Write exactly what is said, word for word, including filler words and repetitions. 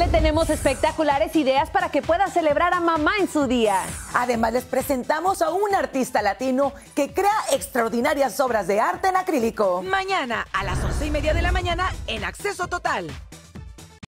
nueve tenemos espectaculares ideas para que pueda celebrar a mamá en su día. Además, les presentamos a un artista latino que crea extraordinarias obras de arte en acrílico. Mañana a las once y media de la mañana en Acceso Total.